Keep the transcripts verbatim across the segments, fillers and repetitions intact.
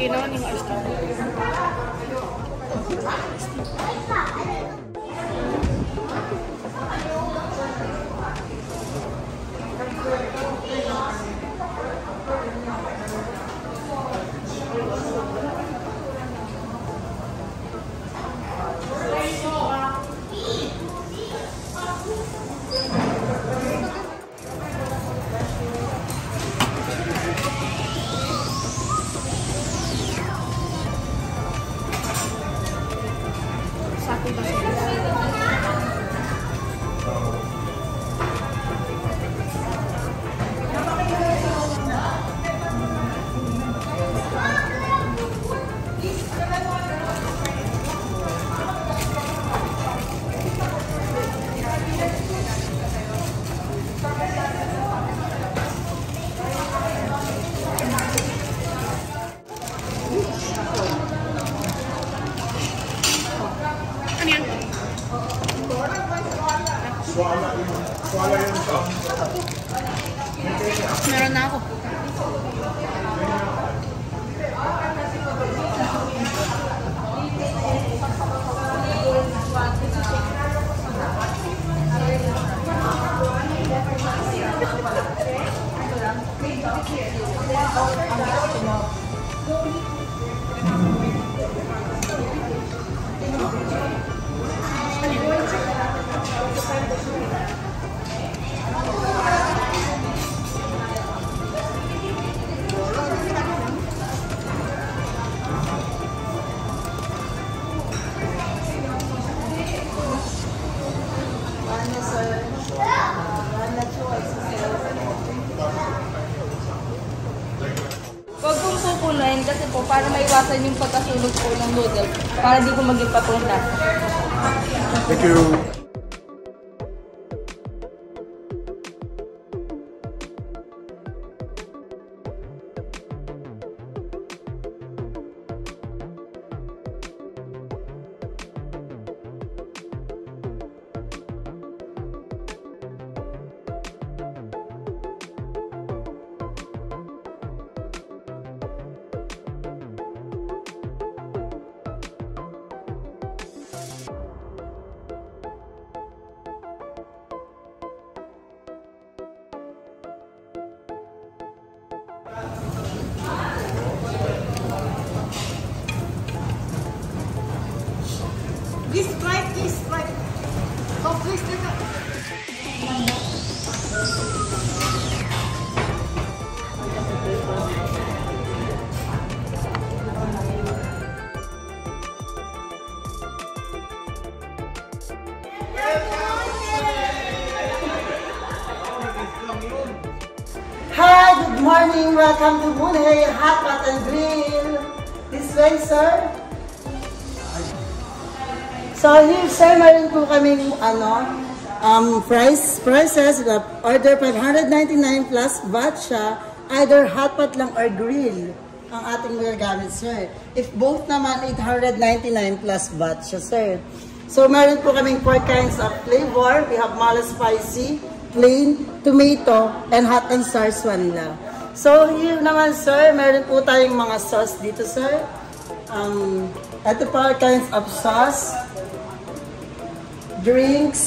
Kailangan yung oyster. Meron na ako. Huwag pong kukuloyin kasi po para maiwasan yung pagkasunog po ng noodle para di po maging patunta. Thank you. This strike, this strike. Oh, please do that. Hi, good morning. Welcome to Banaue, Hotpot and Grill. This way, sir. So here, sir, mayroon po kaming ano, um, price, prices. Order five hundred ninety-nine plus V A T siya. Either hotpot lang or grill ang ating magagamit, sir. If both naman, eight hundred ninety-nine plus V A T siya, sir. So meron po kaming four kinds of flavor. We have mild spicy, plain, tomato, and hot and sour vanilla. So here naman, sir, meron po tayong mga sauce dito, sir. Um, ito po kinds of sauce. Drinks.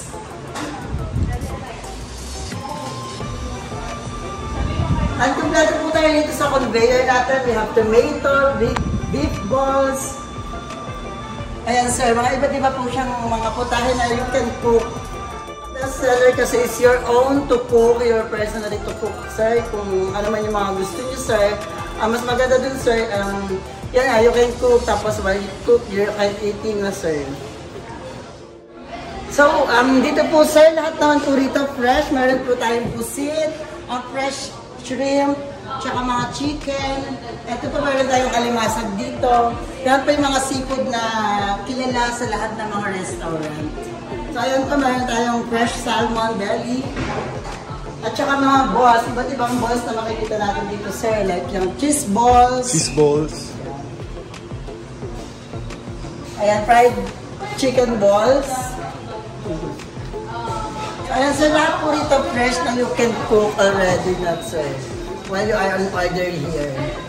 Ang kumpleto po tayo dito sa conveyor natin. We have tomato, beef, beef balls. Ayan, sir, mga iba't iba po siyang mga putahe na you can cook. The seller kasi is your own to cook, your personally to cook, sir. Kung ano man yung mga gusto niyo, sir. Uh, mas maganda dun, sir. Um, yan nga, you can cook. Tapos while you cook, you're eating na, sir. So, um, dito po, sir, lahat naman po rito fresh. Meron po tayong pusit, ang fresh shrimp, tsaka mga chicken. Ito po, meron tayong alimasag dito. Yan po yung mga seafood na kilala sa lahat ng mga restaurant. So, ayan po, meron tayong fresh salmon belly. At tsaka mga balls, iba't ibang balls na makikita natin dito, sir. Like yung cheese balls. Cheese balls. Ayan, fried chicken balls. Ayan, sir, lahat po rito fresh na you can cook already, not sir, while you are on order here.